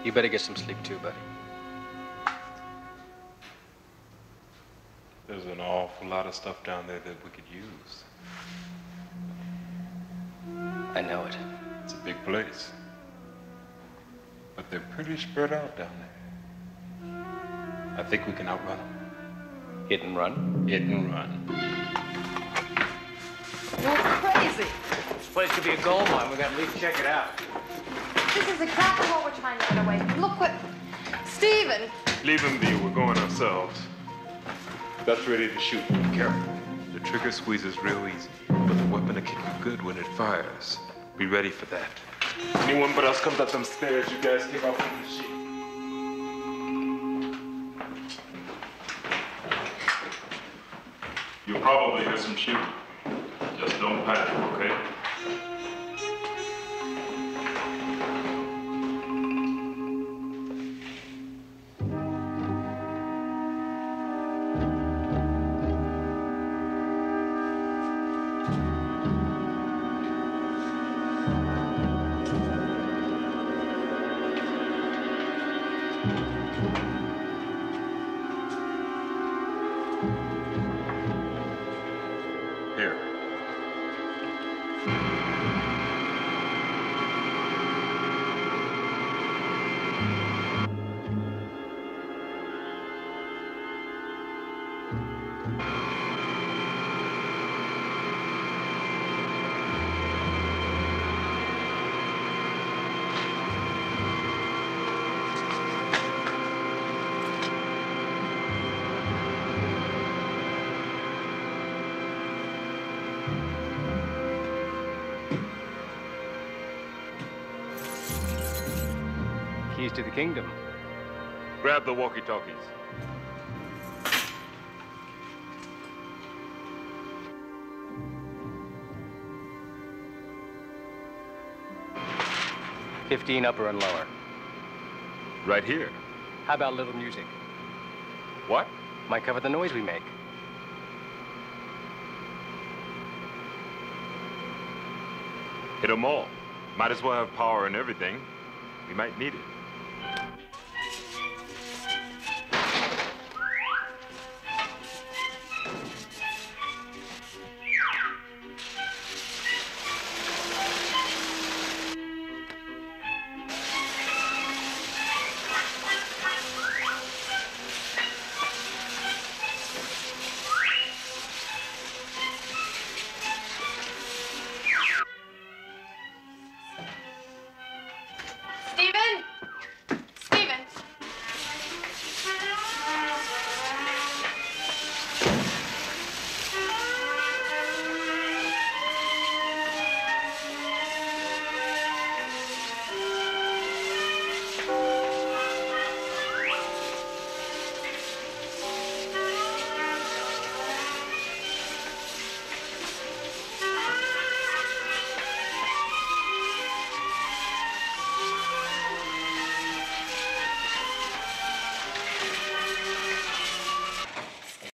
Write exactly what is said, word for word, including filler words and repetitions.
You better get some sleep too, buddy. There's an awful lot of stuff down there that we could use. I know it. It's a big place. But they're pretty spread out down there. I think we can outrun them. Hit and run? Hit and run. You're crazy. This place could be a gold mine. We gotta at least check it out. This is exactly what we're trying to get away from. Look what... Stephen! Leave him be. We're going ourselves. That's ready to shoot. Be careful. The trigger squeezes real easy, but the weapon will kick you good when it fires. Be ready for that. Anyone but us comes up them stairs, you guys take off from the sheet. You'll probably hear some shooting. Just don't panic, okay? Keys to the kingdom. Grab the walkie-talkies. Fifteen upper and lower. Right here. How about a little music? What? Might cover the noise we make. Hit 'em all. Might as well have power and everything. We might need it.